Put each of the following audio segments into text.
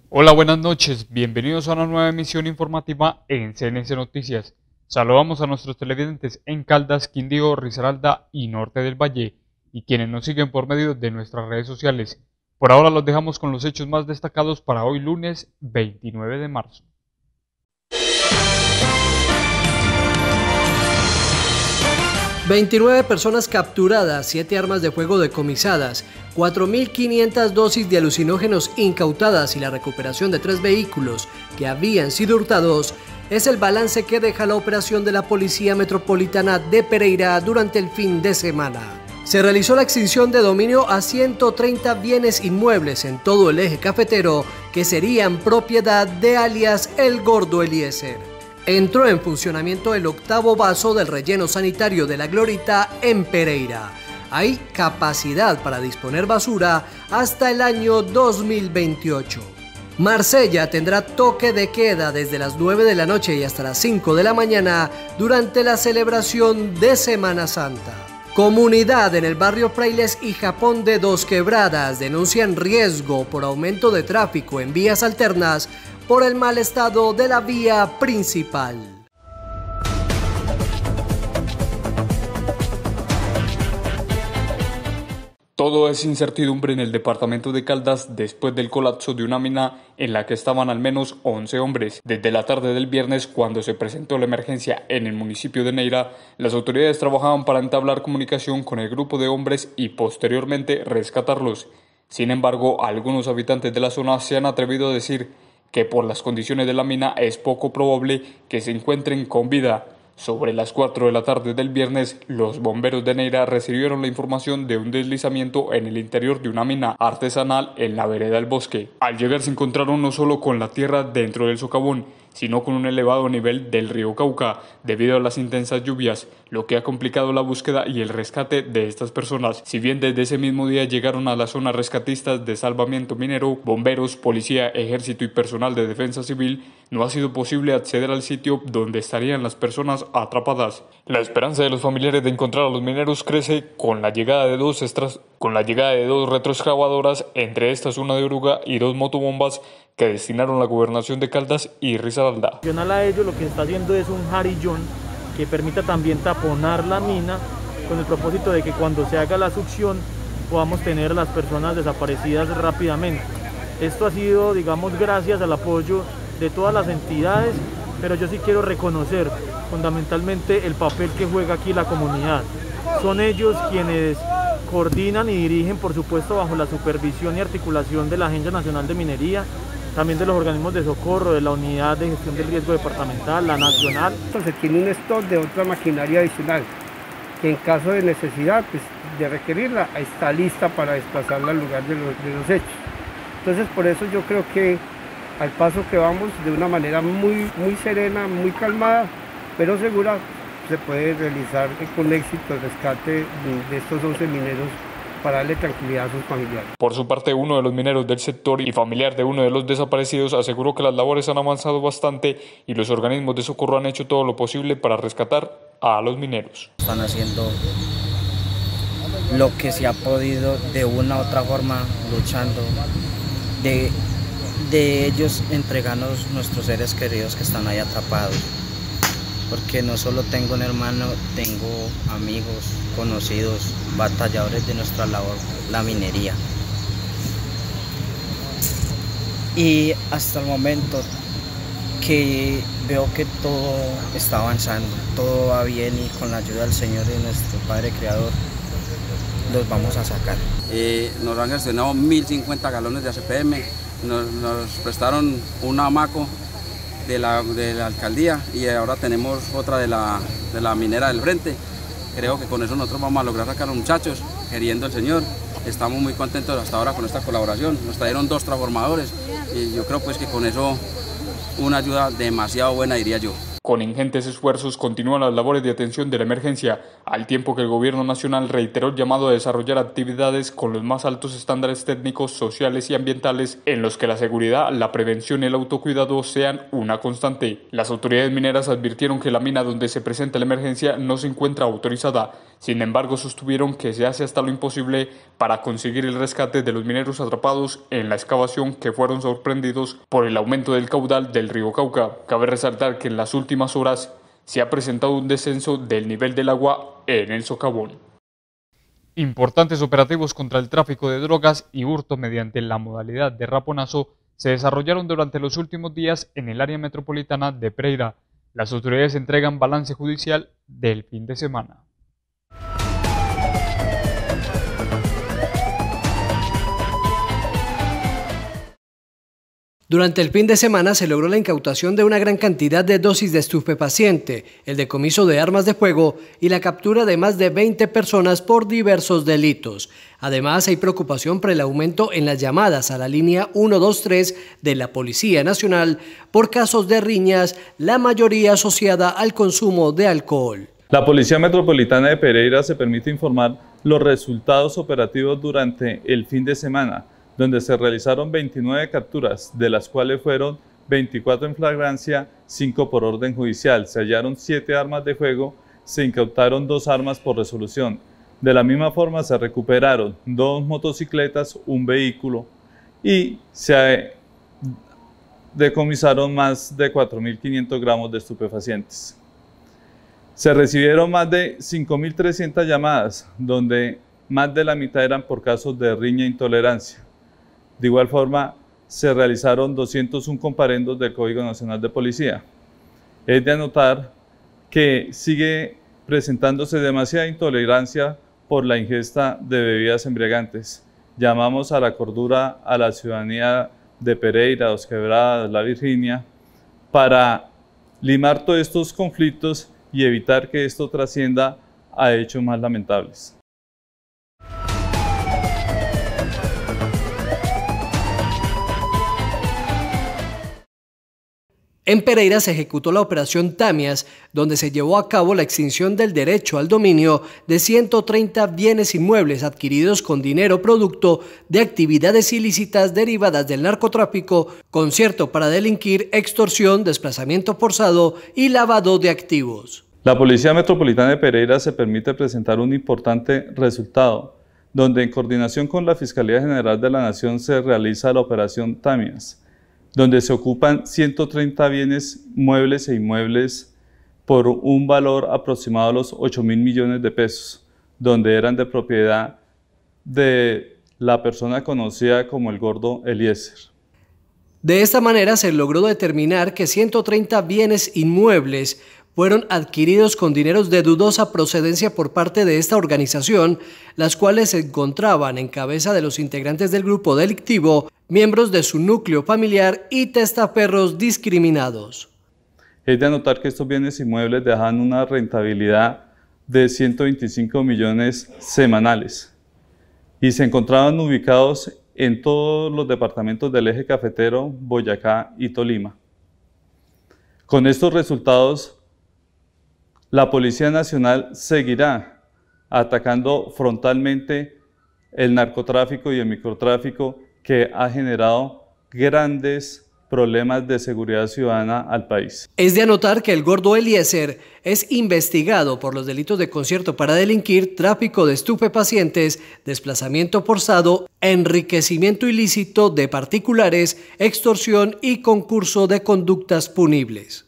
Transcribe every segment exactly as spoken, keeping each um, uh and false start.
Hola, buenas noches, bienvenidos a una nueva emisión informativa en C N C Noticias. Saludamos a nuestros televidentes en Caldas, Quindío, Risaralda y Norte del Valle, y quienes nos siguen por medio de nuestras redes sociales. Por ahora los dejamos con los hechos más destacados para hoy lunes veintinueve de marzo. veintinueve personas capturadas, siete armas de fuego decomisadas, cuatro mil quinientas dosis de alucinógenos incautadas y la recuperación de tres vehículos que habían sido hurtados es el balance que deja la operación de la Policía Metropolitana de Pereira durante el fin de semana. Se realizó la extinción de dominio a ciento treinta bienes inmuebles en todo el eje cafetero que serían propiedad de alias El Gordo Eliezer. Entró en funcionamiento el octavo vaso del relleno sanitario de La Glorita en Pereira. Hay capacidad para disponer basura hasta el año dos mil veintiocho. Marsella tendrá toque de queda desde las nueve de la noche y hasta las cinco de la mañana durante la celebración de Semana Santa. Comunidad en el barrio Frailes y Japón de Dos Quebradas denuncian riesgo por aumento de tráfico en vías alternas por el mal estado de la vía principal. Todo es incertidumbre en el departamento de Caldas después del colapso de una mina en la que estaban al menos once hombres. Desde la tarde del viernes, cuando se presentó la emergencia en el municipio de Neira, las autoridades trabajaban para entablar comunicación con el grupo de hombres y posteriormente rescatarlos. Sin embargo, algunos habitantes de la zona se han atrevido a decir que por las condiciones de la mina es poco probable que se encuentren con vida. Sobre las cuatro de la tarde del viernes, los bomberos de Neira recibieron la información de un deslizamiento en el interior de una mina artesanal en la vereda del Bosque. Al llegar se encontraron no solo con la tierra dentro del socavón, sino con un elevado nivel del río Cauca debido a las intensas lluvias, lo que ha complicado la búsqueda y el rescate de estas personas. Si bien desde ese mismo día llegaron a la zona rescatistas de salvamiento minero, bomberos, policía, ejército y personal de defensa civil, no ha sido posible acceder al sitio donde estarían las personas atrapadas. La esperanza de los familiares de encontrar a los mineros crece con la llegada de dos extras, con la llegada de dos retroexcavadoras, entre estas una de oruga y dos motobombas que destinaron la gobernación de Caldas y Risaralda. Adicional a ello, lo que se está haciendo es un jarillón que permita también taponar la mina con el propósito de que cuando se haga la succión podamos tener a las personas desaparecidas rápidamente. Esto ha sido, digamos, gracias al apoyo de todas las entidades, pero yo sí quiero reconocer fundamentalmente el papel que juega aquí la comunidad. Son ellos quienes coordinan y dirigen, por supuesto, bajo la supervisión y articulación de la Agencia Nacional de Minería, también de los organismos de socorro, de la Unidad de Gestión del Riesgo Departamental, la Nacional. Se tiene un stock de otra maquinaria adicional, que en caso de necesidad, pues, de requerirla, está lista para desplazarla al lugar de los, de los hechos. Entonces, por eso yo creo que al paso que vamos, de una manera muy, muy serena, muy calmada, pero segura, se puede realizar con éxito el rescate de estos once mineros para darle tranquilidad a sus familiares. Por su parte, uno de los mineros del sector y familiar de uno de los desaparecidos aseguró que las labores han avanzado bastante y los organismos de socorro han hecho todo lo posible para rescatar a los mineros. Están haciendo lo que se ha podido de una u otra forma, luchando, de, de ellos entregarnos nuestros seres queridos que están ahí atrapados. Porque no solo tengo un hermano, tengo amigos, conocidos, batalladores de nuestra labor, la minería. Y hasta el momento que veo que todo está avanzando, todo va bien y con la ayuda del Señor y nuestro Padre Creador, los vamos a sacar. Eh, nos han gestionado mil cincuenta galones de A C P M, nos, nos prestaron un hamaco De la, de la alcaldía y ahora tenemos otra de la, de la minera del frente. Creo que con eso nosotros vamos a lograr sacar a los muchachos, queriendo el Señor. Estamos muy contentos hasta ahora con esta colaboración. Nos trajeron dos transformadores y yo creo pues que con eso una ayuda demasiado buena, diría yo. Con ingentes esfuerzos continúan las labores de atención de la emergencia, al tiempo que el gobierno nacional reiteró el llamado a desarrollar actividades con los más altos estándares técnicos, sociales y ambientales en los que la seguridad, la prevención y el autocuidado sean una constante. Las autoridades mineras advirtieron que la mina donde se presenta la emergencia no se encuentra autorizada. Sin embargo, sostuvieron que se hace hasta lo imposible para conseguir el rescate de los mineros atrapados en la excavación que fueron sorprendidos por el aumento del caudal del río Cauca. Cabe resaltar que en las últimas horas se ha presentado un descenso del nivel del agua en el socavón. Importantes operativos contra el tráfico de drogas y hurto mediante la modalidad de raponazo se desarrollaron durante los últimos días en el área metropolitana de Pereira. Las autoridades entregan balance judicial del fin de semana. Durante el fin de semana se logró la incautación de una gran cantidad de dosis de estupefaciente, el decomiso de armas de fuego y la captura de más de veinte personas por diversos delitos. Además, hay preocupación por el aumento en las llamadas a la línea ciento veintitrés de la Policía Nacional por casos de riñas, la mayoría asociada al consumo de alcohol. La Policía Metropolitana de Pereira se permite informar los resultados operativos durante el fin de semana, donde se realizaron veintinueve capturas, de las cuales fueron veinticuatro en flagrancia, cinco por orden judicial. Se hallaron siete armas de fuego, se incautaron dos armas por resolución. De la misma forma se recuperaron dos motocicletas, un vehículo y se decomisaron más de cuatro mil quinientos gramos de estupefacientes. Se recibieron más de cinco mil trescientas llamadas, donde más de la mitad eran por casos de riña e intolerancia. De igual forma, se realizaron doscientos uno comparendos del Código Nacional de Policía. Es de anotar que sigue presentándose demasiada intolerancia por la ingesta de bebidas embriagantes. Llamamos a la cordura a la ciudadanía de Pereira, Dos Quebradas, La Virginia, para limar todos estos conflictos y evitar que esto trascienda a hechos más lamentables. En Pereira se ejecutó la operación Tamias, donde se llevó a cabo la extinción del derecho al dominio de ciento treinta bienes inmuebles adquiridos con dinero producto de actividades ilícitas derivadas del narcotráfico, concierto para delinquir, extorsión, desplazamiento forzado y lavado de activos. La Policía Metropolitana de Pereira se permite presentar un importante resultado, donde en coordinación con la Fiscalía General de la Nación se realiza la operación Tamias, donde se ocupan ciento treinta bienes muebles e inmuebles por un valor aproximado a los ocho mil millones de pesos, donde eran de propiedad de la persona conocida como el Gordo Eliezer. De esta manera se logró determinar que ciento treinta bienes inmuebles fueron adquiridos con dineros de dudosa procedencia por parte de esta organización, las cuales se encontraban en cabeza de los integrantes del grupo delictivo, miembros de su núcleo familiar y testaferros discriminados. Es de anotar que estos bienes inmuebles dejan una rentabilidad de ciento veinticinco millones semanales y se encontraban ubicados en todos los departamentos del eje cafetero, Boyacá y Tolima. Con estos resultados, la Policía Nacional seguirá atacando frontalmente el narcotráfico y el microtráfico que ha generado grandes problemas de seguridad ciudadana al país. Es de anotar que el Gordo Eliezer es investigado por los delitos de concierto para delinquir, tráfico de estupefacientes, desplazamiento forzado, enriquecimiento ilícito de particulares, extorsión y concurso de conductas punibles.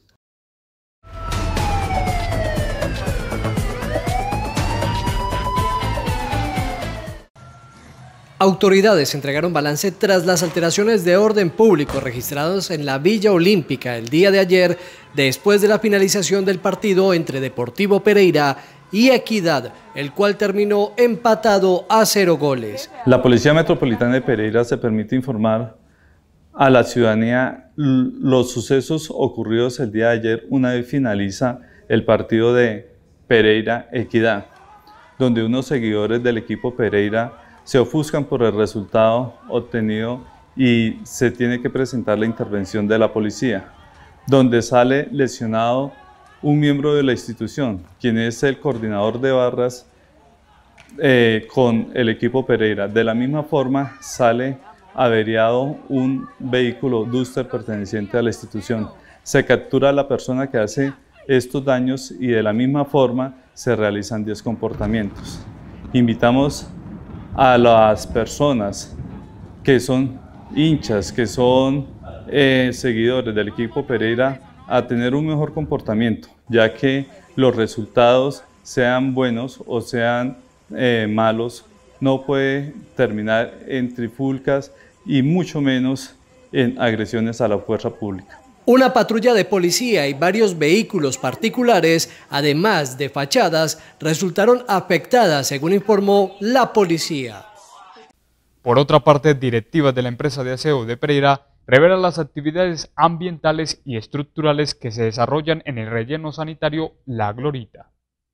Autoridades entregaron balance tras las alteraciones de orden público registradas en la Villa Olímpica el día de ayer, después de la finalización del partido entre Deportivo Pereira y Equidad, el cual terminó empatado a cero goles. La Policía Metropolitana de Pereira se permite informar a la ciudadanía los sucesos ocurridos el día de ayer una vez finaliza el partido de Pereira-Equidad, donde unos seguidores del equipo Pereira se ofuscan por el resultado obtenido y se tiene que presentar la intervención de la policía, donde sale lesionado un miembro de la institución, quien es el coordinador de barras eh, con el equipo Pereira. De la misma forma sale averiado un vehículo Duster perteneciente a la institución. Se captura a la persona que hace estos daños y de la misma forma se realizan diez comportamientos. Invitamos a las personas que son hinchas, que son eh, seguidores del equipo Pereira a tener un mejor comportamiento, ya que los resultados, sean buenos o sean eh, malos, no puede terminar en trifulcas y mucho menos en agresiones a la fuerza pública. Una patrulla de policía y varios vehículos particulares, además de fachadas, resultaron afectadas, según informó la policía. Por otra parte, directivas de la empresa de aseo de Pereira revelan las actividades ambientales y estructurales que se desarrollan en el relleno sanitario La Glorita.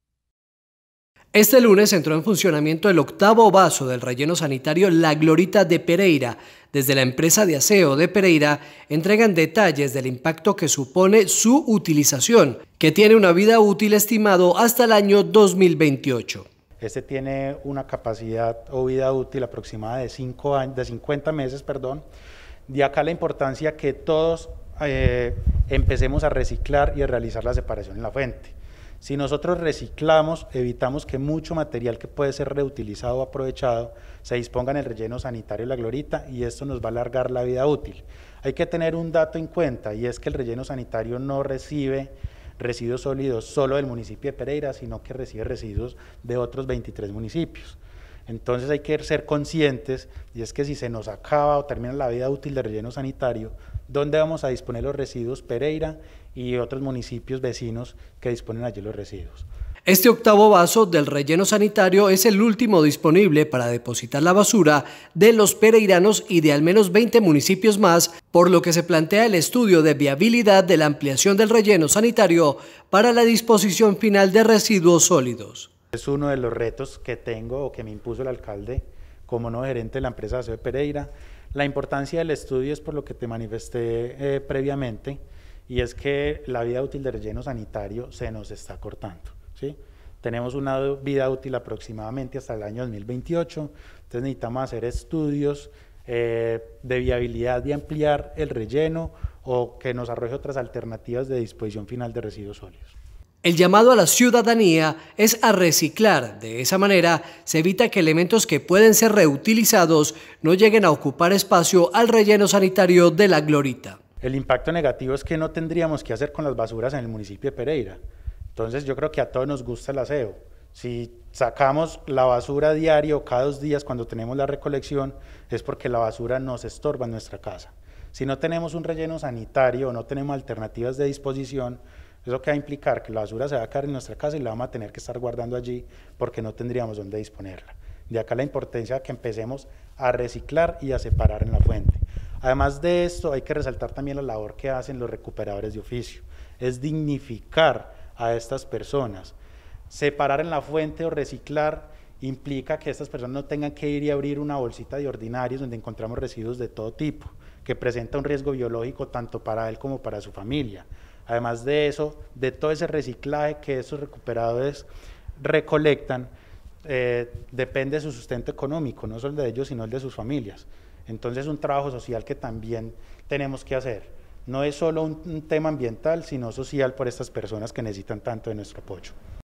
Este lunes entró en funcionamiento el octavo vaso del relleno sanitario La Glorita de Pereira. Desde la empresa de aseo de Pereira entregan detalles del impacto que supone su utilización, que tiene una vida útil estimado hasta el año dos mil veintiocho. Este tiene una capacidad o vida útil aproximada de, cinco años, de cincuenta meses, perdón. De acá la importancia que todos eh, empecemos a reciclar y a realizar la separación en la fuente. Si nosotros reciclamos, evitamos que mucho material que puede ser reutilizado o aprovechado se disponga en el relleno sanitario La Glorita y esto nos va a alargar la vida útil. Hay que tener un dato en cuenta y es que el relleno sanitario no recibe residuos sólidos solo del municipio de Pereira, sino que recibe residuos de otros veintitrés municipios. Entonces hay que ser conscientes y es que si se nos acaba o termina la vida útil del relleno sanitario, ¿dónde vamos a disponer los residuos? Pereira y otros municipios vecinos que disponen allí los residuos. Este octavo vaso del relleno sanitario es el último disponible para depositar la basura de los pereiranos y de al menos veinte municipios más, por lo que se plantea el estudio de viabilidad de la ampliación del relleno sanitario para la disposición final de residuos sólidos. Es uno de los retos que tengo o que me impuso el alcalde como nuevo gerente de la empresa de aseo de Pereira. La importancia del estudio es por lo que te manifesté eh, previamente, y es que la vida útil del relleno sanitario se nos está cortando, ¿sí? Tenemos una vida útil aproximadamente hasta el año dos mil veintiocho, entonces necesitamos hacer estudios eh, de viabilidad de ampliar el relleno o que nos arroje otras alternativas de disposición final de residuos sólidos. El llamado a la ciudadanía es a reciclar. De esa manera se evita que elementos que pueden ser reutilizados no lleguen a ocupar espacio al relleno sanitario de La Glorita. El impacto negativo es que no tendríamos que hacer con las basuras en el municipio de Pereira. Entonces yo creo que a todos nos gusta el aseo. Si sacamos la basura diario cada dos días cuando tenemos la recolección, es porque la basura nos estorba en nuestra casa. Si no tenemos un relleno sanitario o no tenemos alternativas de disposición, eso que va a implicar que la basura se va a quedar en nuestra casa y la vamos a tener que estar guardando allí porque no tendríamos dónde disponerla. De acá la importancia de que empecemos a reciclar y a separar en la fuente. Además de esto, hay que resaltar también la labor que hacen los recuperadores de oficio. Es dignificar a estas personas. Separar en la fuente o reciclar implica que estas personas no tengan que ir y abrir una bolsita de ordinarios donde encontramos residuos de todo tipo, que presenta un riesgo biológico tanto para él como para su familia. Además de eso, de todo ese reciclaje que esos recuperadores recolectan, eh, depende de su sustento económico, no solo de ellos, sino el de sus familias. Entonces es un trabajo social que también tenemos que hacer. No es solo un, un tema ambiental, sino social por estas personas que necesitan tanto de nuestro apoyo.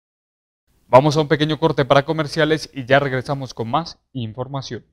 Vamos a un pequeño corte para comerciales y ya regresamos con más información.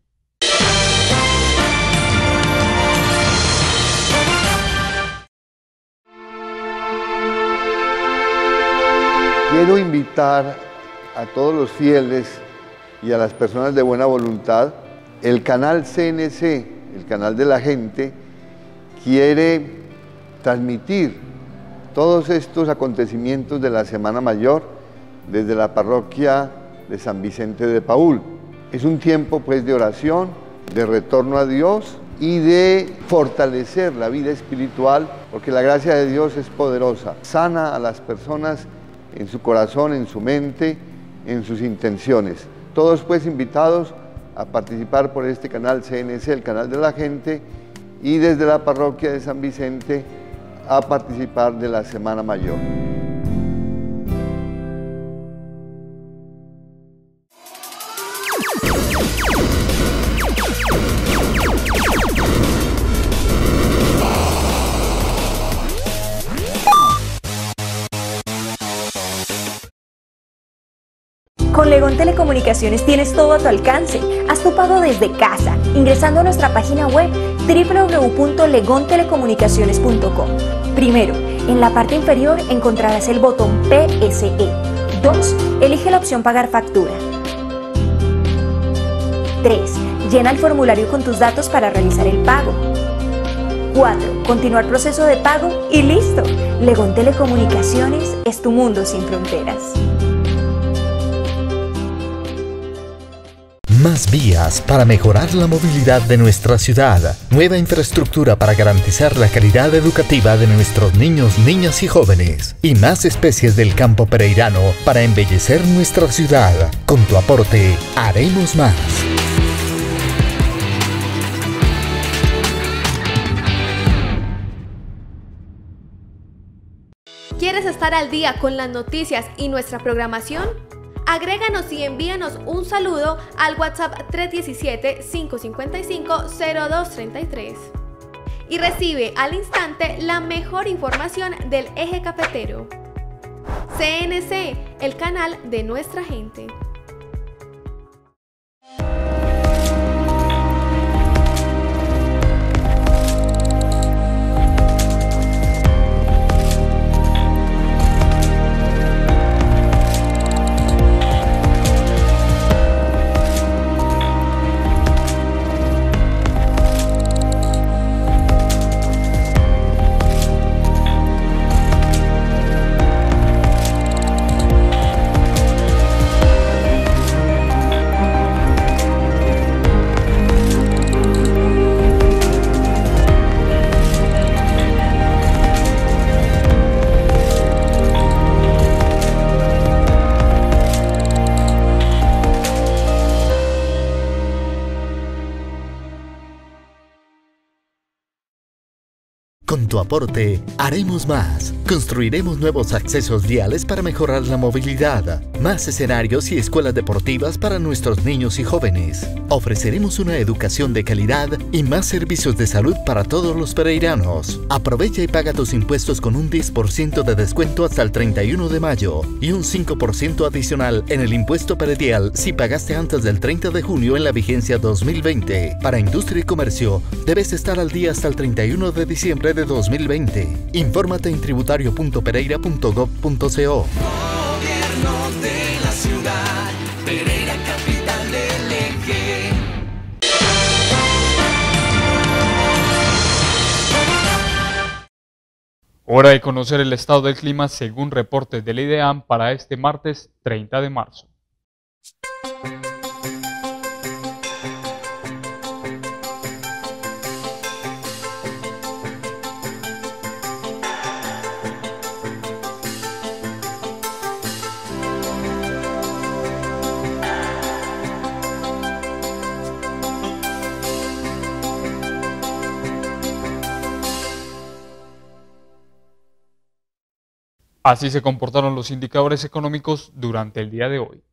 Quiero invitar a todos los fieles y a las personas de buena voluntad. El canal C N C, el canal de la gente, quiere transmitir todos estos acontecimientos de la Semana Mayor desde la parroquia de San Vicente de Paúl. Es un tiempo pues de oración, de retorno a Dios y de fortalecer la vida espiritual, porque la gracia de Dios es poderosa, sana a las personas en su corazón, en su mente, en sus intenciones. Todos pues invitados a participar por este canal C N C, el canal de la gente, y desde la parroquia de San Vicente a participar de la Semana Mayor. Con Legón Telecomunicaciones tienes todo a tu alcance. Haz tu pago desde casa, ingresando a nuestra página web doble u doble u doble u punto legón telecomunicaciones punto com. Primero, en la parte inferior encontrarás el botón P S E. dos. Elige la opción Pagar factura. tres. Llena el formulario con tus datos para realizar el pago. cuatro. Continuar proceso de pago y listo. Legón Telecomunicaciones es tu mundo sin fronteras. Más vías para mejorar la movilidad de nuestra ciudad. Nueva infraestructura para garantizar la calidad educativa de nuestros niños, niñas y jóvenes. Y más especies del campo pereirano para embellecer nuestra ciudad. Con tu aporte, haremos más. ¿Quieres estar al día con las noticias y nuestra programación? Agréganos y envíanos un saludo al WhatsApp tres uno siete, cinco cinco cinco, cero dos tres tres y recibe al instante la mejor información del eje cafetero. C N C, el canal de nuestra gente. Con tu aporte, haremos más. Construiremos nuevos accesos viales para mejorar la movilidad, más escenarios y escuelas deportivas para nuestros niños y jóvenes. Ofreceremos una educación de calidad y más servicios de salud para todos los pereiranos. Aprovecha y paga tus impuestos con un diez por ciento de descuento hasta el treinta y uno de mayo y un cinco por ciento adicional en el impuesto predial si pagaste antes del treinta de junio en la vigencia dos mil veinte. Para industria y comercio, debes estar al día hasta el treinta y uno de diciembre de dos mil veinte. Infórmate en tributario punto pereira punto gob punto co. Gobierno de la ciudad, Pereira, capital del eje. Hora de conocer el estado del clima según reportes del IDEAM para este martes treinta de marzo. Así se comportaron los indicadores económicos durante el día de hoy.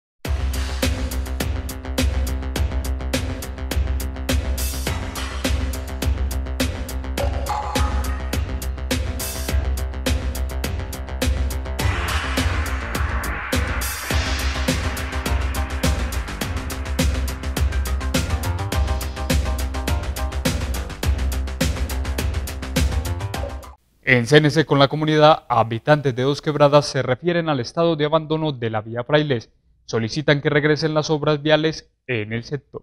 En C N C con la comunidad, habitantes de Dos Quebradas se refieren al estado de abandono de la vía Frailes. Solicitan que regresen las obras viales en el sector.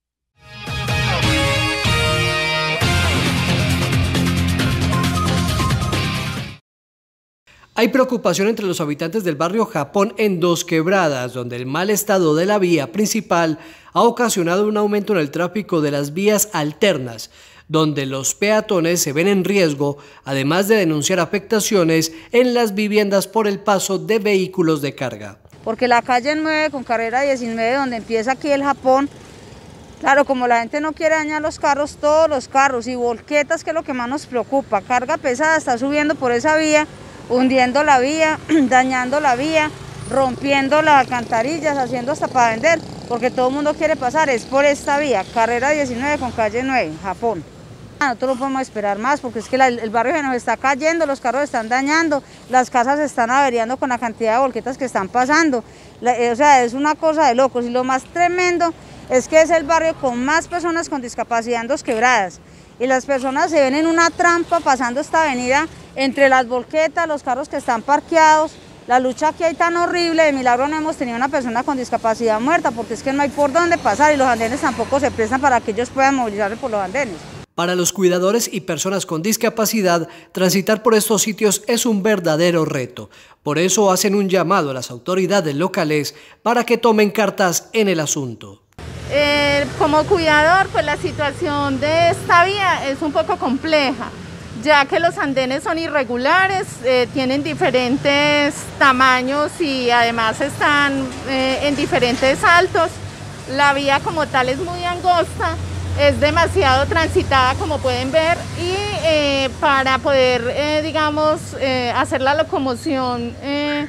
Hay preocupación entre los habitantes del barrio Japón en Dos Quebradas, donde el mal estado de la vía principal ha ocasionado un aumento en el tráfico de las vías alternas, donde los peatones se ven en riesgo, además de denunciar afectaciones en las viviendas por el paso de vehículos de carga. Porque la calle nueve con carrera diecinueve, donde empieza aquí el Japón, claro, como la gente no quiere dañar los carros, todos los carros y volquetas, que es lo que más nos preocupa, carga pesada está subiendo por esa vía, hundiendo la vía, dañando la vía, rompiendo las alcantarillas, haciendo hasta para vender, porque todo el mundo quiere pasar, es por esta vía, carrera diecinueve con calle nueve, Japón. Nosotros no podemos esperar más porque es que la, el barrio se nos está cayendo, los carros se están dañando, las casas se están averiando con la cantidad de volquetas que están pasando. La, eh, o sea, es una cosa de locos y lo más tremendo es que es el barrio con más personas con discapacidad en Dos Quebradas. Y las personas se ven en una trampa pasando esta avenida entre las volquetas, los carros que están parqueados. La lucha que hay tan horrible, de milagro no hemos tenido una persona con discapacidad muerta porque es que no hay por dónde pasar y los andenes tampoco se prestan para que ellos puedan movilizarse por los andenes. Para los cuidadores y personas con discapacidad, transitar por estos sitios es un verdadero reto. Por eso hacen un llamado a las autoridades locales para que tomen cartas en el asunto. Eh, como cuidador, pues la situación de esta vía es un poco compleja, ya que los andenes son irregulares, eh, tienen diferentes tamaños y además están eh, en diferentes altos. La vía como tal es muy angosta, es demasiado transitada como pueden ver y eh, para poder, eh, digamos, eh, hacer la locomoción eh,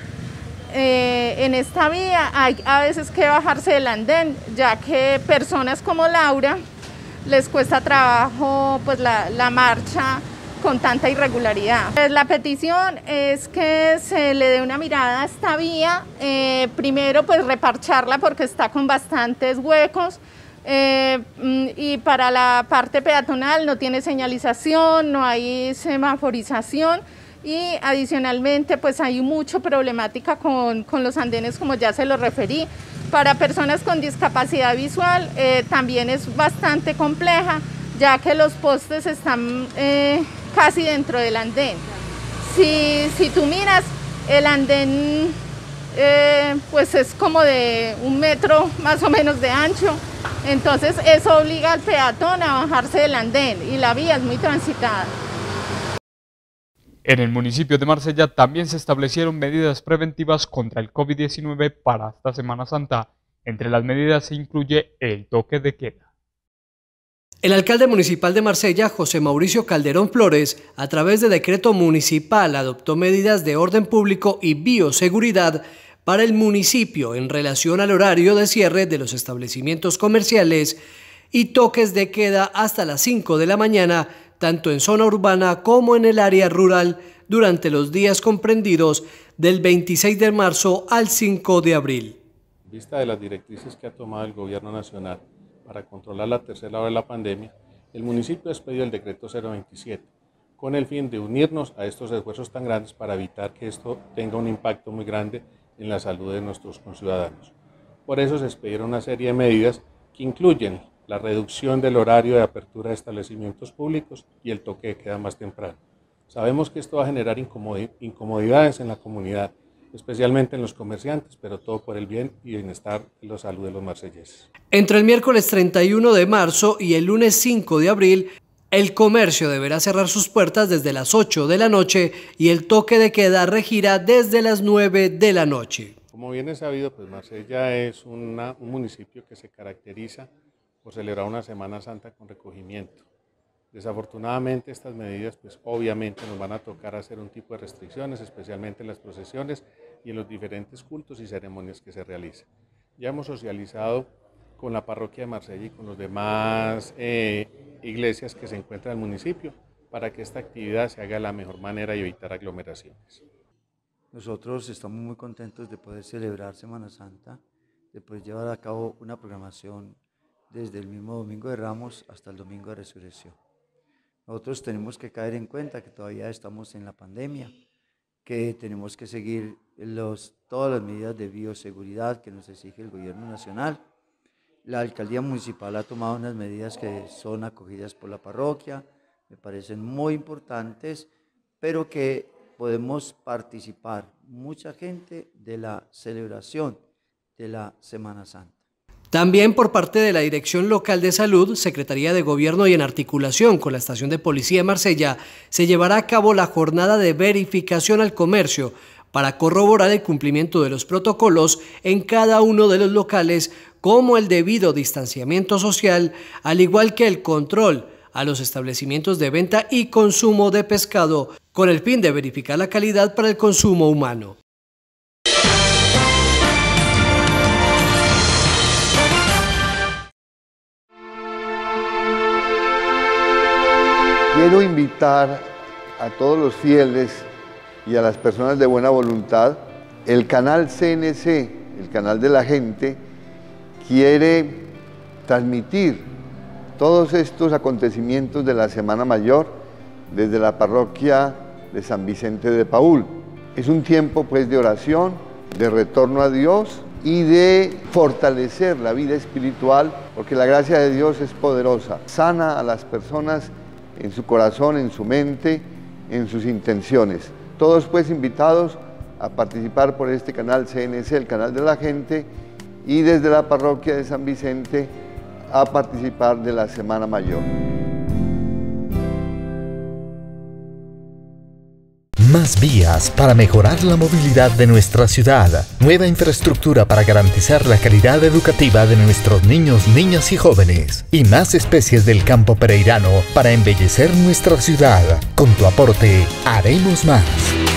eh, en esta vía hay a veces que bajarse del andén, ya que personas como Laura les cuesta trabajo pues la, la marcha con tanta irregularidad. La petición es que se le dé una mirada a esta vía, eh, primero pues reparcharla porque está con bastantes huecos, eh, y para la parte peatonal no tiene señalización, no hay semaforización y adicionalmente pues hay mucha problemática con, con los andenes como ya se lo referí. Para personas con discapacidad visual eh, también es bastante compleja, ya que los postes están eh, casi dentro del andén. Si, si tú miras, el andén eh, pues es como de un metro más o menos de ancho, entonces eso obliga al peatón a bajarse del andén y la vía es muy transitada. En el municipio de Marsella también se establecieron medidas preventivas contra el COVID diecinueve para esta Semana Santa. Entre las medidas se incluye el toque de queda. El alcalde municipal de Marsella, José Mauricio Calderón Flores, a través de decreto municipal adoptó medidas de orden público y bioseguridad para el municipio en relación al horario de cierre de los establecimientos comerciales y toques de queda hasta las cinco de la mañana, tanto en zona urbana como en el área rural, durante los días comprendidos del veintiséis de marzo al cinco de abril. En vista de las directrices que ha tomado el Gobierno Nacional para controlar la tercera ola de la pandemia, el municipio ha expedido el decreto cero veintisiete, con el fin de unirnos a estos esfuerzos tan grandes para evitar que esto tenga un impacto muy grande en la salud de nuestros conciudadanos. Por eso se expedieron una serie de medidas que incluyen la reducción del horario de apertura de establecimientos públicos y el toque de queda más temprano. Sabemos que esto va a generar incomodidades en la comunidad, especialmente en los comerciantes, pero todo por el bien y bienestar de la salud de los marselleses. Entre el miércoles treinta y uno de marzo y el lunes cinco de abril, el comercio deberá cerrar sus puertas desde las ocho de la noche y el toque de queda regirá desde las nueve de la noche. Como bien es sabido, pues Marsella es una, un municipio que se caracteriza por celebrar una Semana Santa con recogimiento. Desafortunadamente estas medidas pues obviamente nos van a tocar hacer un tipo de restricciones, especialmente en las procesiones y en los diferentes cultos y ceremonias que se realizan. Ya hemos socializado con la parroquia de Marsella y con los demás eh, iglesias que se encuentran en el municipio para que esta actividad se haga de la mejor manera y evitar aglomeraciones. Nosotros estamos muy contentos de poder celebrar Semana Santa, de poder llevar a cabo una programación desde el mismo Domingo de Ramos hasta el Domingo de Resurrección. Nosotros tenemos que caer en cuenta que todavía estamos en la pandemia, que tenemos que seguir los, todas las medidas de bioseguridad que nos exige el Gobierno Nacional. La Alcaldía Municipal ha tomado unas medidas que son acogidas por la parroquia, me parecen muy importantes, pero que podemos participar mucha gente de la celebración de la Semana Santa. También por parte de la Dirección Local de Salud, Secretaría de Gobierno y en articulación con la Estación de Policía de Marsella, se llevará a cabo la jornada de verificación al comercio para corroborar el cumplimiento de los protocolos en cada uno de los locales, como el debido distanciamiento social, al igual que el control a los establecimientos de venta y consumo de pescado, con el fin de verificar la calidad para el consumo humano. Quiero invitar a todos los fieles y a las personas de buena voluntad. El canal C N C, el canal de la gente, quiere transmitir todos estos acontecimientos de la Semana Mayor desde la parroquia de San Vicente de Paúl. Es un tiempo pues de oración, de retorno a Dios y de fortalecer la vida espiritual, porque la gracia de Dios es poderosa, sana a las personas en su corazón, en su mente, en sus intenciones. Todos pues invitados a participar por este canal C N C, el canal de la gente, y desde la parroquia de San Vicente a participar de la Semana Mayor. Más vías para mejorar la movilidad de nuestra ciudad. Nueva infraestructura para garantizar la calidad educativa de nuestros niños, niñas y jóvenes. Y más especies del campo pereirano para embellecer nuestra ciudad. Con tu aporte, haremos más.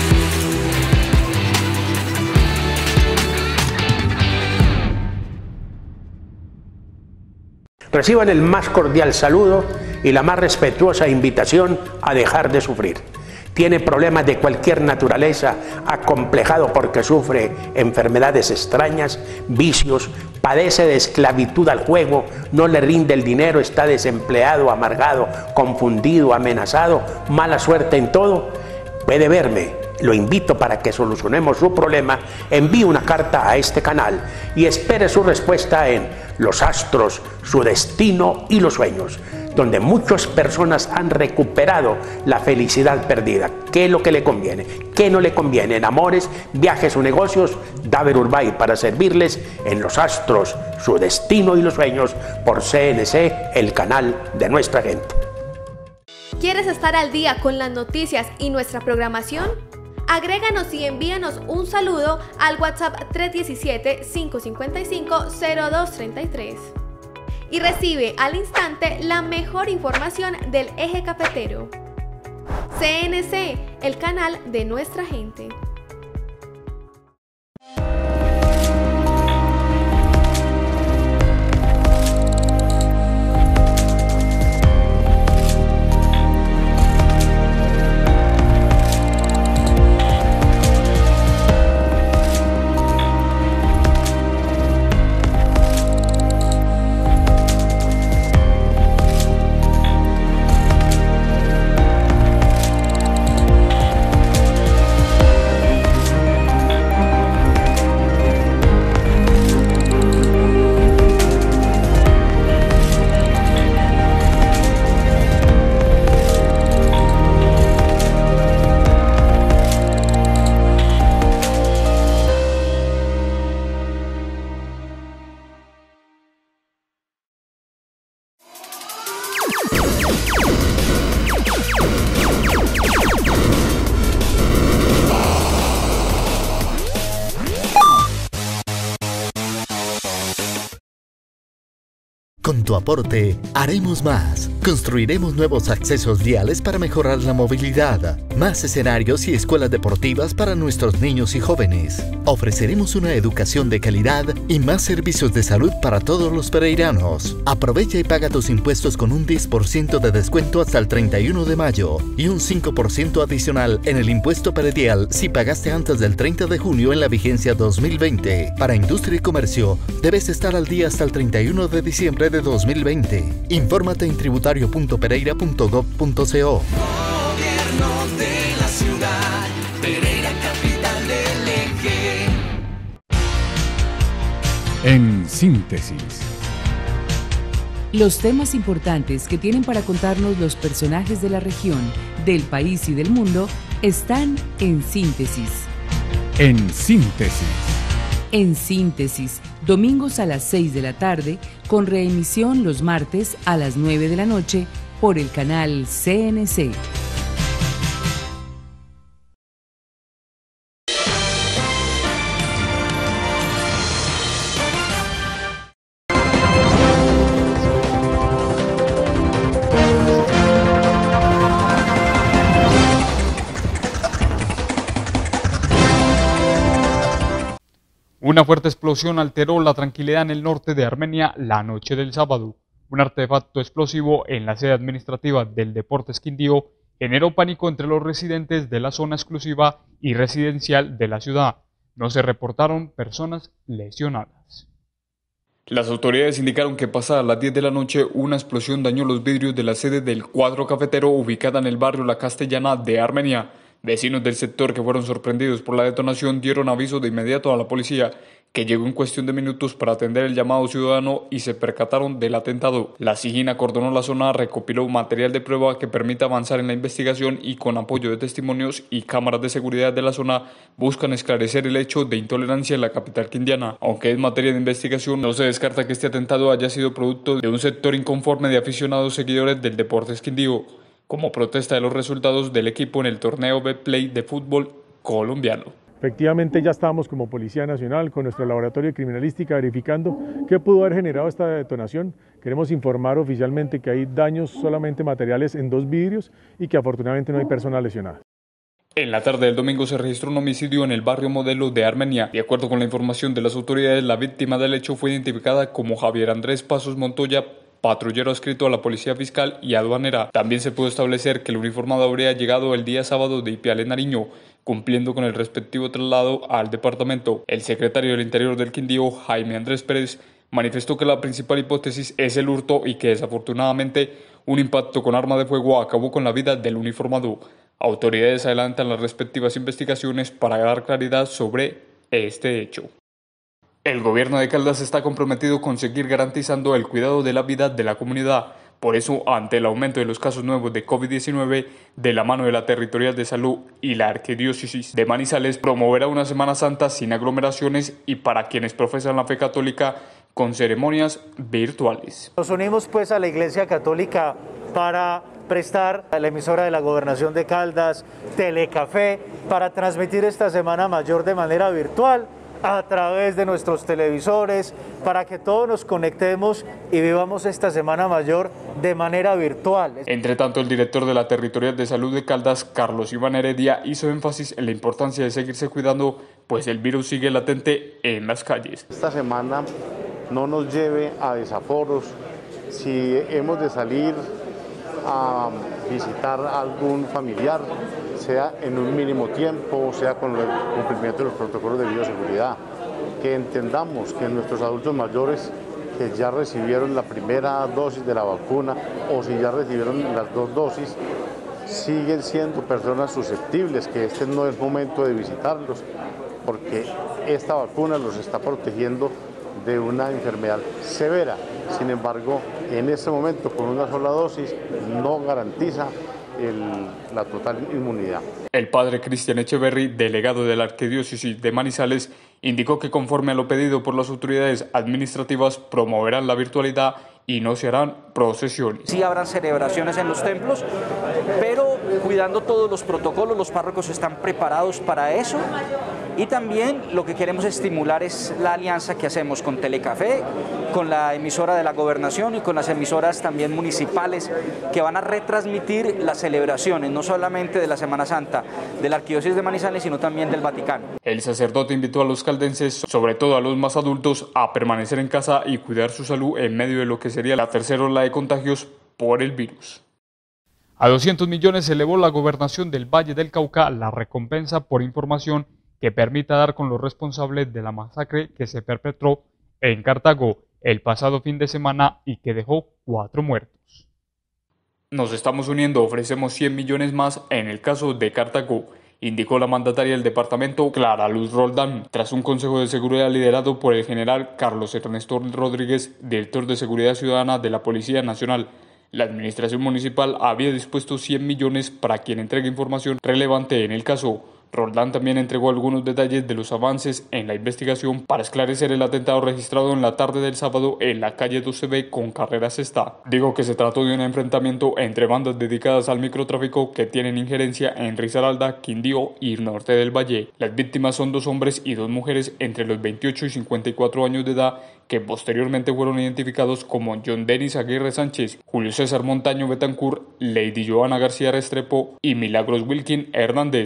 Reciban el más cordial saludo y la más respetuosa invitación a dejar de sufrir. Tiene problemas de cualquier naturaleza, acomplejado porque sufre enfermedades extrañas, vicios, padece de esclavitud al juego, no le rinde el dinero, está desempleado, amargado, confundido, amenazado, mala suerte en todo. Puede verme, lo invito para que solucionemos su problema. Envíe una carta a este canal y espere su respuesta en Los Astros, su destino y los sueños, donde muchas personas han recuperado la felicidad perdida. ¿Qué es lo que le conviene? ¿Qué no le conviene? En amores, viajes o negocios, Daver Urbay para servirles en Los Astros, su destino y los sueños, por C N C, el canal de nuestra gente. ¿Quieres estar al día con las noticias y nuestra programación? Agréganos y envíanos un saludo al WhatsApp tres uno siete, cinco cinco cinco, cero dos tres tres. Y recibe al instante la mejor información del eje cafetero. C N C, el canal de nuestra gente. Con tu aporte, haremos más. Construiremos nuevos accesos viales para mejorar la movilidad, más escenarios y escuelas deportivas para nuestros niños y jóvenes. Ofreceremos una educación de calidad y más servicios de salud para todos los pereiranos. Aprovecha y paga tus impuestos con un diez por ciento de descuento hasta el treinta y uno de mayo y un cinco por ciento adicional en el impuesto predial si pagaste antes del treinta de junio en la vigencia dos mil veinte. Para industria y comercio, debes estar al día hasta el treinta y uno de diciembre de dos mil veinte. Infórmate en tributario punto pereira punto gob punto co. Gobierno de la ciudad, Pereira, capital del eje. En síntesis. Los temas importantes que tienen para contarnos los personajes de la región, del país y del mundo están en síntesis. En síntesis. En síntesis, domingos a las seis de la tarde, con reemisión los martes a las nueve de la noche por el canal C N C. Una fuerte explosión alteró la tranquilidad en el norte de Armenia la noche del sábado. un artefacto explosivo en la sede administrativa del Deportes Quindío generó pánico entre los residentes de la zona exclusiva y residencial de la ciudad. No se reportaron personas lesionadas. Las autoridades indicaron que pasadas las diez de la noche una explosión dañó los vidrios de la sede del cuadro cafetero ubicada en el barrio La Castellana de Armenia. Vecinos del sector que fueron sorprendidos por la detonación dieron aviso de inmediato a la policía, que llegó en cuestión de minutos para atender el llamado ciudadano y se percataron del atentado. La SIJIN acordonó la zona, recopiló material de prueba que permita avanzar en la investigación y con apoyo de testimonios y cámaras de seguridad de la zona buscan esclarecer el hecho de intolerancia en la capital quindiana. Aunque es materia de investigación, no se descarta que este atentado haya sido producto de un sector inconforme de aficionados seguidores del Deportes Quindío, como protesta de los resultados del equipo en el torneo Betplay de fútbol colombiano. Efectivamente ya estábamos como Policía Nacional con nuestro laboratorio de criminalística verificando qué pudo haber generado esta detonación. Queremos informar oficialmente que hay daños solamente materiales en dos vidrios y que afortunadamente no hay personas lesionadas. En la tarde del domingo se registró un homicidio en el barrio Modelo de Armenia. De acuerdo con la información de las autoridades, la víctima del hecho fue identificada como Javier Andrés Pasos Montoya, patrullero adscrito a la Policía Fiscal y Aduanera. También se pudo establecer que el uniformado habría llegado el día sábado de Ipiales, Nariño, cumpliendo con el respectivo traslado al departamento. El secretario del Interior del Quindío, Jaime Andrés Pérez, manifestó que la principal hipótesis es el hurto y que desafortunadamente un impacto con arma de fuego acabó con la vida del uniformado. Autoridades adelantan las respectivas investigaciones para dar claridad sobre este hecho. El gobierno de Caldas está comprometido con seguir garantizando el cuidado de la vida de la comunidad. Por eso, ante el aumento de los casos nuevos de COVID diecinueve, de la mano de la Territorial de Salud y la Arquidiócesis de Manizales, promoverá una Semana Santa sin aglomeraciones y para quienes profesan la fe católica, con ceremonias virtuales. Nos unimos pues a la Iglesia Católica para prestar a la emisora de la Gobernación de Caldas, Telecafé, para transmitir esta Semana Mayor de manera virtual, a través de nuestros televisores, para que todos nos conectemos y vivamos esta Semana Mayor de manera virtual. Entre tanto, el director de la Territorial de Salud de Caldas, Carlos Iván Heredia, hizo énfasis en la importancia de seguirse cuidando, pues el virus sigue latente en las calles. Esta semana no nos lleve a desaforos. Si hemos de salir a visitar a algún familiar, sea en un mínimo tiempo, sea con el cumplimiento de los protocolos de bioseguridad. Que entendamos que nuestros adultos mayores que ya recibieron la primera dosis de la vacuna o si ya recibieron las dos dosis, siguen siendo personas susceptibles, que este no es momento de visitarlos, porque esta vacuna los está protegiendo de una enfermedad severa. Sin embargo, en este momento, con una sola dosis, no garantiza el, la total inmunidad. El padre Cristian Echeverry, delegado de la Arquidiócesis de Manizales, indicó que conforme a lo pedido por las autoridades administrativas, promoverán la virtualidad y no se harán procesiones. Sí habrán celebraciones en los templos, pero cuidando todos los protocolos, los párrocos están preparados para eso. Y también lo que queremos estimular es la alianza que hacemos con Telecafé, con la emisora de la Gobernación y con las emisoras también municipales que van a retransmitir las celebraciones, no solamente de la Semana Santa de la Arquidiócesis de Manizales, sino también del Vaticano. El sacerdote invitó a los caldenses, sobre todo a los más adultos, a permanecer en casa y cuidar su salud en medio de lo que sería la tercera ola de contagios por el virus. A doscientos millones se elevó la gobernación del Valle del Cauca la recompensa por información que permita dar con los responsables de la masacre que se perpetró en Cartago el pasado fin de semana y que dejó cuatro muertos. Nos estamos uniendo, ofrecemos cien millones más en el caso de Cartago, indicó la mandataria del departamento, Clara Luz Roldán, tras un consejo de seguridad liderado por el general Carlos Ernesto Rodríguez, director de Seguridad Ciudadana de la Policía Nacional. La administración municipal había dispuesto cien millones para quien entregue información relevante en el caso. Roldán también entregó algunos detalles de los avances en la investigación para esclarecer el atentado registrado en la tarde del sábado en la calle doce B con carrera sexta. Digo que se trató de un enfrentamiento entre bandas dedicadas al microtráfico que tienen injerencia en Risaralda, Quindío y Norte del Valle. Las víctimas son dos hombres y dos mujeres entre los veintiocho y cincuenta y cuatro años de edad que posteriormente fueron identificados como John Denis Aguirre Sánchez, Julio César Montaño Betancourt, Lady Joana García Restrepo y Milagros Wilkin Hernández,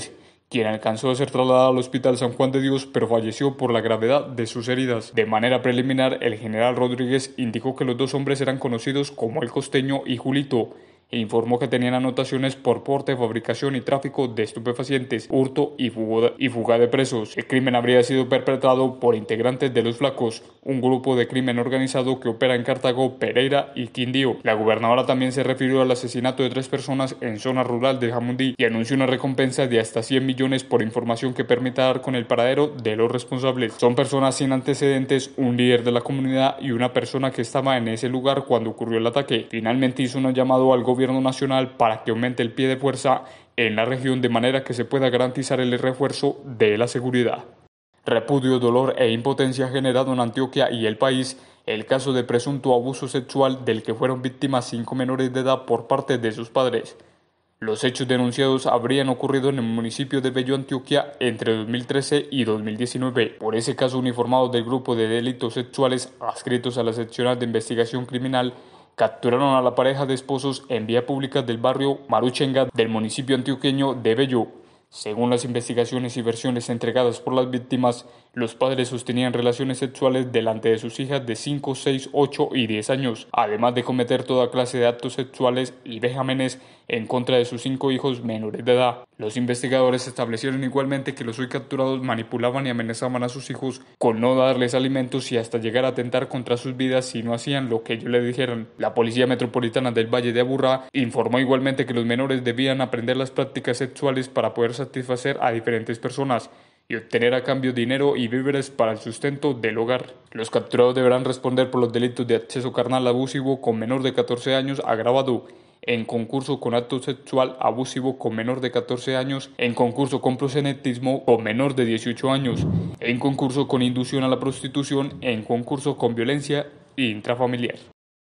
quien alcanzó a ser trasladado al Hospital San Juan de Dios, pero falleció por la gravedad de sus heridas. De manera preliminar, el general Rodríguez indicó que los dos hombres eran conocidos como El Costeño y Julito, e informó que tenían anotaciones por porte, fabricación y tráfico de estupefacientes, hurto y fuga, y fuga de presos. El crimen habría sido perpetrado por integrantes de Los Flacos, un grupo de crimen organizado que opera en Cartago, Pereira y Quindío. La gobernadora también se refirió al asesinato de tres personas en zona rural de Jamundí y anunció una recompensa de hasta cien millones por información que permita dar con el paradero de los responsables. Son personas sin antecedentes, un líder de la comunidad y una persona que estaba en ese lugar cuando ocurrió el ataque. Finalmente hizo un llamado al gobierno Gobierno nacional para que aumente el pie de fuerza en la región de manera que se pueda garantizar el refuerzo de la seguridad. Repudio, dolor e impotencia generado en Antioquia y el país el caso de presunto abuso sexual del que fueron víctimas cinco menores de edad por parte de sus padres. Los hechos denunciados habrían ocurrido en el municipio de Bello, Antioquia, entre dos mil trece y dos mil diecinueve. Por ese caso, uniformados del grupo de delitos sexuales adscritos a la seccional de investigación criminal capturaron a la pareja de esposos en vía pública del barrio Maruchenga del municipio antioqueño de Bello. Según las investigaciones y versiones entregadas por las víctimas, los padres sostenían relaciones sexuales delante de sus hijas de cinco, seis, ocho y diez años, además de cometer toda clase de actos sexuales y vejámenes en contra de sus cinco hijos menores de edad. Los investigadores establecieron igualmente que los hoy capturados manipulaban y amenazaban a sus hijos con no darles alimentos y hasta llegar a atentar contra sus vidas si no hacían lo que ellos le dijeran. La Policía Metropolitana del Valle de Aburrá informó igualmente que los menores debían aprender las prácticas sexuales para poder satisfacer a diferentes personas y obtener a cambio dinero y víveres para el sustento del hogar. Los capturados deberán responder por los delitos de acceso carnal abusivo con menor de catorce años agravado, en concurso con acto sexual abusivo con menor de catorce años, en concurso con proxenetismo con menor de dieciocho años, en concurso con inducción a la prostitución, en concurso con violencia intrafamiliar.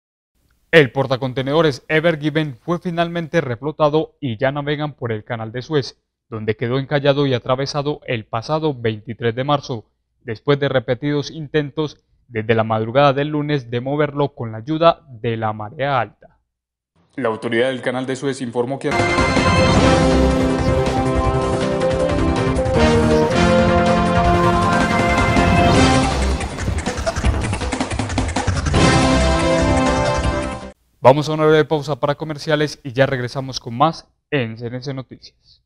El portacontenedores Ever Given fue finalmente reflotado y ya navegan por el canal de Suez, donde quedó encallado y atravesado el pasado veintitrés de marzo, después de repetidos intentos desde la madrugada del lunes de moverlo con la ayuda de la marea alta. La autoridad del canal de Suez informó que... Vamos a una breve pausa para comerciales y ya regresamos con más en C N C Noticias.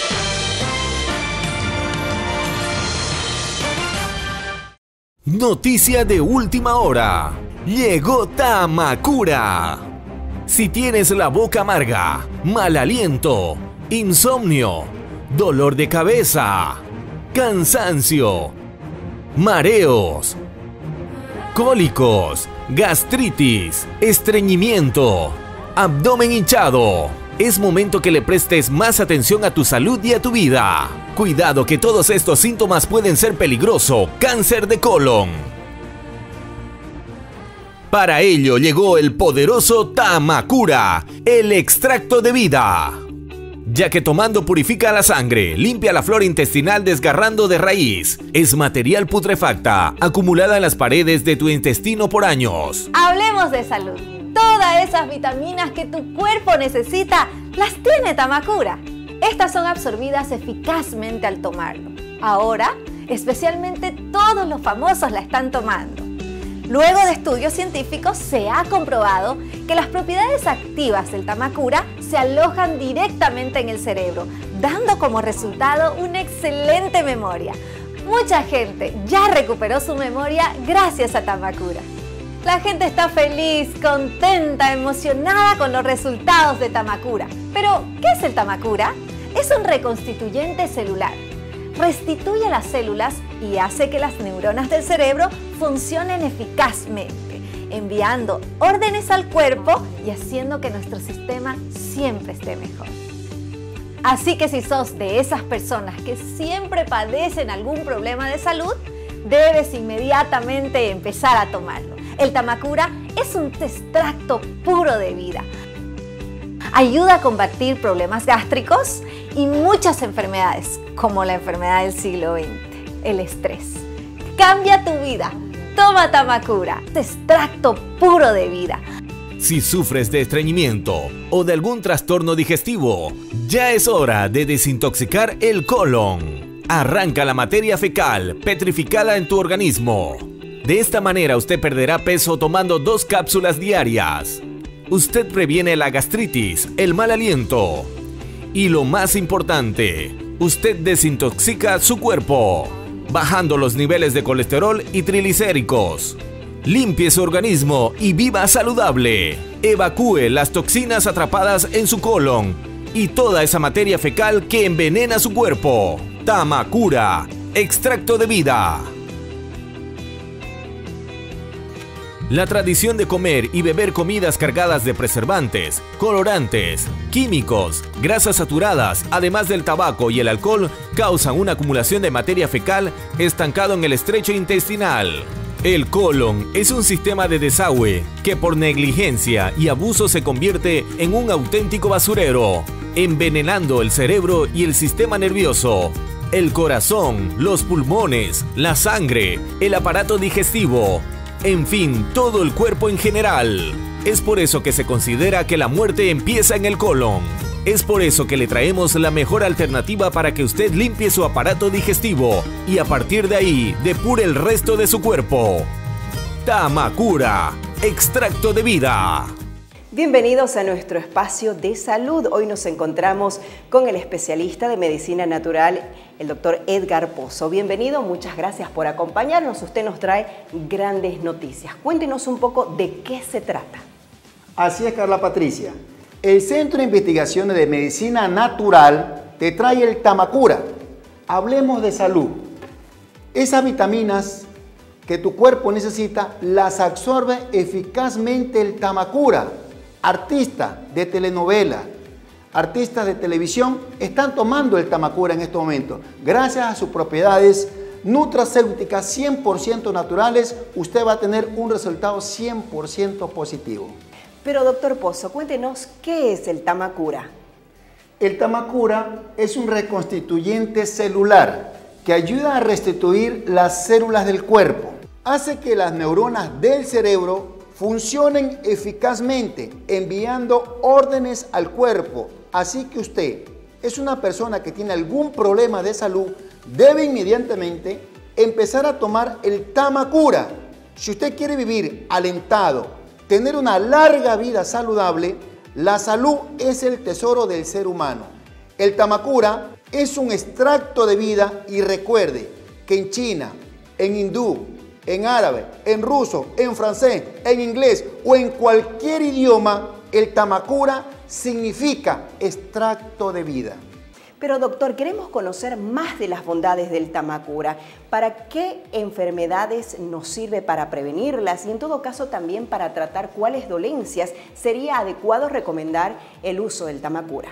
Noticia de última hora. Llegó Tamacura. Si tienes la boca amarga, mal aliento, insomnio, dolor de cabeza, cansancio, mareos, cólicos, gastritis, estreñimiento, abdomen hinchado, es momento que le prestes más atención a tu salud y a tu vida. Cuidado que todos estos síntomas pueden ser peligroso, cáncer de colon. Para ello llegó el poderoso Tamacura, el extracto de vida. Ya que tomando purifica la sangre, limpia la flora intestinal desgarrando de raíz. Es material putrefacta, acumulada en las paredes de tu intestino por años. Hablemos de salud. Todas esas vitaminas que tu cuerpo necesita, las tiene Tamacura. Estas son absorbidas eficazmente al tomarlo. Ahora, especialmente todos los famosos la están tomando. Luego de estudios científicos se ha comprobado que las propiedades activas del Tamacura se alojan directamente en el cerebro, dando como resultado una excelente memoria. Mucha gente ya recuperó su memoria gracias a Tamacura. La gente está feliz, contenta, emocionada con los resultados de Tamacura. Pero, ¿qué es el Tamacura? Es un reconstituyente celular. Restituye las células y hace que las neuronas del cerebro funcionen eficazmente, enviando órdenes al cuerpo y haciendo que nuestro sistema siempre esté mejor. Así que si sos de esas personas que siempre padecen algún problema de salud, debes inmediatamente empezar a tomarlo. El Tamacura es un extracto puro de vida. Ayuda a combatir problemas gástricos y muchas enfermedades, como la enfermedad del siglo veinte, el estrés. Cambia tu vida. Toma Tamacura, extracto puro de vida. Si sufres de estreñimiento o de algún trastorno digestivo, ya es hora de desintoxicar el colon. Arranca la materia fecal petrificada en tu organismo. De esta manera usted perderá peso tomando dos cápsulas diarias. Usted previene la gastritis, el mal aliento. Y lo más importante, usted desintoxica su cuerpo, bajando los niveles de colesterol y triglicéridos. Limpie su organismo y viva saludable. Evacúe las toxinas atrapadas en su colon y toda esa materia fecal que envenena su cuerpo. Tamacura, extracto de vida. La tradición de comer y beber comidas cargadas de preservantes, colorantes, químicos, grasas saturadas, además del tabaco y el alcohol, causan una acumulación de materia fecal estancado en el estrecho intestinal. El colon es un sistema de desagüe que por negligencia y abuso se convierte en un auténtico basurero, envenenando el cerebro y el sistema nervioso, el corazón, los pulmones, la sangre, el aparato digestivo, en fin, todo el cuerpo en general. Es por eso que se considera que la muerte empieza en el colon. Es por eso que le traemos la mejor alternativa para que usted limpie su aparato digestivo y a partir de ahí depure el resto de su cuerpo. Tamacura, extracto de vida. Bienvenidos a nuestro espacio de salud. Hoy nos encontramos con el especialista de medicina natural, el doctor Edgar Pozo. Bienvenido, muchas gracias por acompañarnos. Usted nos trae grandes noticias. Cuéntenos un poco de qué se trata. Así es, Carla Patricia. El Centro de Investigaciones de Medicina Natural te trae el Tamacura. Hablemos de salud. Esas vitaminas que tu cuerpo necesita las absorbe eficazmente el Tamacura. Artistas de telenovela, artistas de televisión están tomando el Tamacura en estos momentos. Gracias a sus propiedades nutracéuticas cien por ciento naturales, usted va a tener un resultado cien por ciento positivo. Pero doctor Pozo, cuéntenos, ¿qué es el Tamacura? El Tamacura es un reconstituyente celular que ayuda a restituir las células del cuerpo. Hace que las neuronas del cerebro funcionen eficazmente, enviando órdenes al cuerpo. Así que usted es una persona que tiene algún problema de salud, debe inmediatamente empezar a tomar el Tamacura. Si usted quiere vivir alentado, tener una larga vida saludable, la salud es el tesoro del ser humano. El Tamacura es un extracto de vida y recuerde que en China, en hindú, en árabe, en ruso, en francés, en inglés o en cualquier idioma, el Tamacura significa extracto de vida. Pero doctor, queremos conocer más de las bondades del Tamacura. ¿Para qué enfermedades nos sirve para prevenirlas? Y en todo caso también para tratar cuáles dolencias sería adecuado recomendar el uso del Tamacura.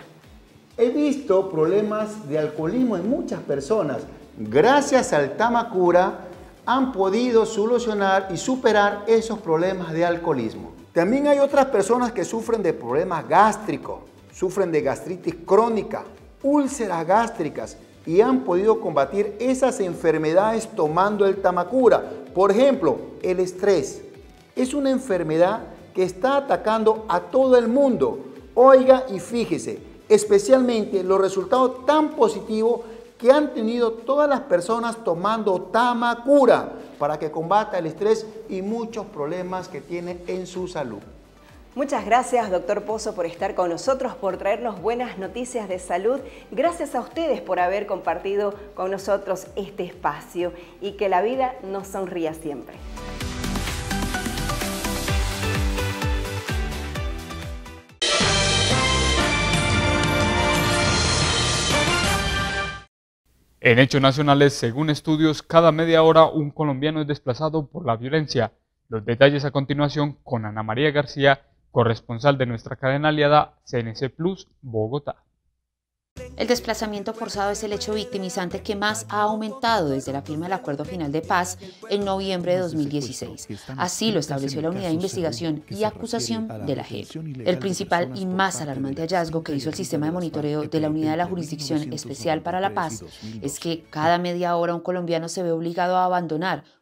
He visto problemas de alcoholismo en muchas personas. Gracias al Tamacura han podido solucionar y superar esos problemas de alcoholismo. También hay otras personas que sufren de problemas gástricos, sufren de gastritis crónica, úlceras gástricas y han podido combatir esas enfermedades tomando el Tamacura. Por ejemplo, el estrés es una enfermedad que está atacando a todo el mundo. Oiga y fíjese, especialmente los resultados tan positivos que han tenido todas las personas tomando Tamacura para que combata el estrés y muchos problemas que tiene en su salud. Muchas gracias, doctor Pozo, por estar con nosotros, por traernos buenas noticias de salud. Gracias a ustedes por haber compartido con nosotros este espacio y que la vida nos sonría siempre. En hechos nacionales, según estudios, cada media hora un colombiano es desplazado por la violencia. Los detalles a continuación con Ana María García, corresponsal de nuestra cadena aliada C N C Plus, Bogotá. El desplazamiento forzado es el hecho victimizante que más ha aumentado desde la firma del Acuerdo Final de Paz en noviembre de dos mil dieciséis. Así lo estableció la Unidad de Investigación y Acusación de la J E P. El principal y más alarmante hallazgo que hizo el sistema de monitoreo de la Unidad de la Jurisdicción Especial para la Paz es que cada media hora un colombiano se ve obligado a abandonar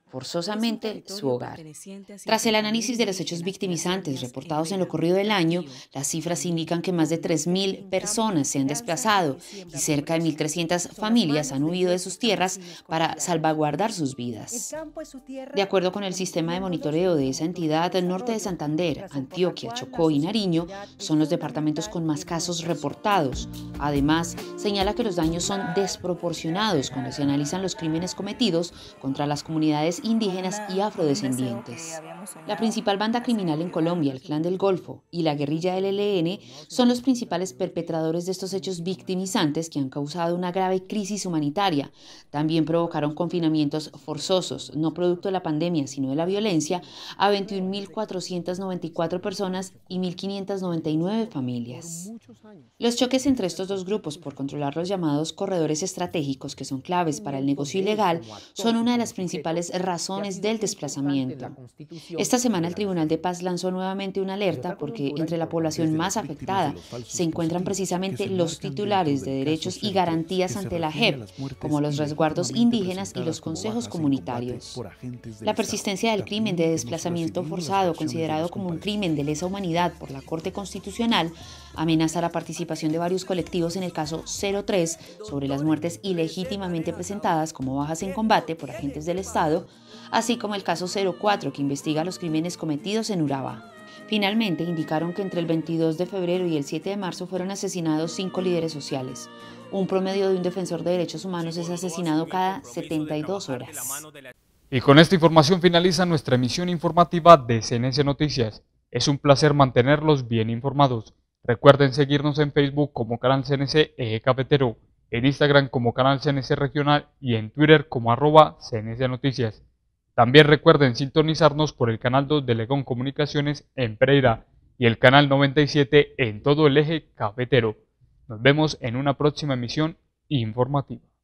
forzosamente su hogar. Tras el análisis de los hechos victimizantes reportados en lo corrido del año, las cifras indican que más de tres mil personas se han desplazado y cerca de mil trescientas familias han huido de sus tierras para salvaguardar sus vidas. De acuerdo con el sistema de monitoreo de esa entidad, el norte de Santander, Antioquia, Chocó y Nariño son los departamentos con más casos reportados. Además, señala que los daños son desproporcionados cuando se analizan los crímenes cometidos contra las comunidades indígenas y afrodescendientes. La principal banda criminal en Colombia, el Clan del Golfo y la guerrilla del E L N, son los principales perpetradores de estos hechos victimizantes que han causado una grave crisis humanitaria. También provocaron confinamientos forzosos, no producto de la pandemia, sino de la violencia, a veintiún mil cuatrocientas noventa y cuatro personas y mil quinientas noventa y nueve familias. Los choques entre estos dos grupos por controlar los llamados corredores estratégicos, que son claves para el negocio ilegal, son una de las principales razones del desplazamiento. Esta semana el Tribunal de Paz lanzó nuevamente una alerta porque entre la población más afectada se encuentran precisamente los titulares de derechos y garantías ante la J E P, como los resguardos indígenas y los consejos comunitarios. La persistencia del crimen de desplazamiento forzado, considerado como un crimen de lesa humanidad por la Corte Constitucional, amenaza la participación de varios colectivos en el caso cero tres sobre las muertes ilegítimamente presentadas como bajas en combate por agentes del Estado, así como el caso cero cuatro que investiga los crímenes cometidos en Urabá. Finalmente, indicaron que entre el veintidós de febrero y el siete de marzo fueron asesinados cinco líderes sociales. Un promedio de un defensor de derechos humanos es asesinado cada setenta y dos horas. Y con esta información finaliza nuestra emisión informativa de C N C Noticias. Es un placer mantenerlos bien informados. Recuerden seguirnos en Facebook como Canal C N C Eje Cafetero, en Instagram como Canal C N C Regional y en Twitter como arroba C N C Noticias. También recuerden sintonizarnos por el canal dos de Legón Comunicaciones en Pereira y el canal noventa y siete en todo el eje cafetero. Nos vemos en una próxima emisión informativa.